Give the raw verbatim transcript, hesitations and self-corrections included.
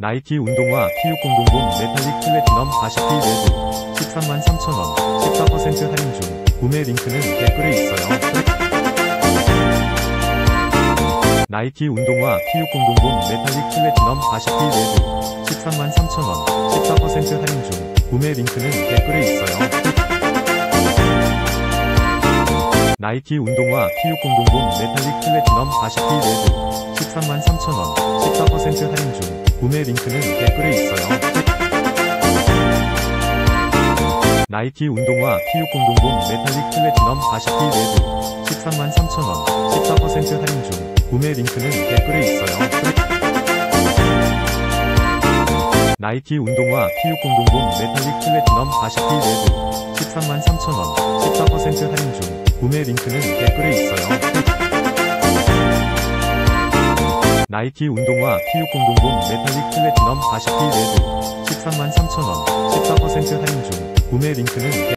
나이키 운동화 티 육공공공 메탈릭 플래티넘 사십 피 레드 십삼만 삼천 원 십사 퍼센트 할인 중. 구매 링크는 댓글에 있어요. 나이키 운동화 티 육공공공 메탈릭 플래티넘 사십 피 레드 십삼만 삼천 원 십사 퍼센트 할인 중. 구매 링크는 댓글에 있어요. 나이키 운동화 티 육공공공 메탈릭 플래티넘 사십 피 레드 십삼만 삼천 원 십사 퍼센트 할인 중. 구매 링크는 댓글에 있어요. 나이키 운동화 티 육공공공 메탈릭 플래티넘 사십 피 레드 십삼만 삼천 원 십사 퍼센트 할인 중. 구매 링크는 댓글에 있어요. 나이키 운동화 티 육공공공 메탈릭 플래티넘 사십 피 레드 십삼만 삼천 원 십사 퍼센트 할인 중. 구매 링크는 댓글에 있어요. 나이키 운동화 티 육공공공 메탈릭 플래티넘 사십 피 레드 십삼만 삼천 원 십사 퍼센트 할인 중. 구매 링크는